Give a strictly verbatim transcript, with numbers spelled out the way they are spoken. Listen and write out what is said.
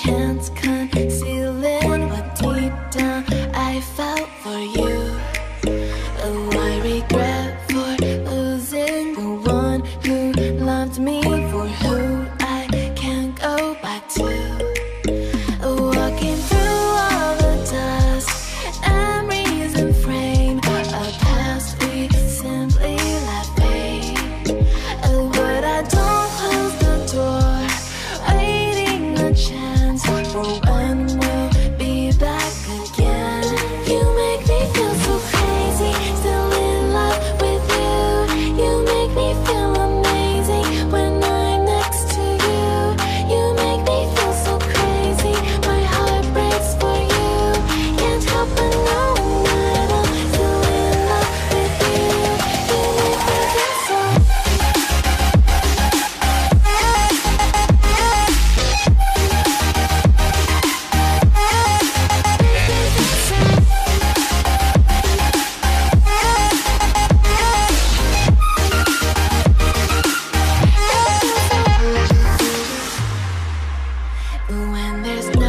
can't conceal it, but deep down I felt for you. Oh, I regret for losing the one who loved me, for who I can't go back to. Walking through all the dust, memories and frame, a past we simply let fade. Oh, but I don't close the door, waiting a chance for when we'll be back again. You make me feel so crazy, still in love with you. You make me feel amazing when I'm next to you. You make me feel so crazy, my heart breaks for you. Can't help but know that I'm still in love with you. You make me feel so. When there's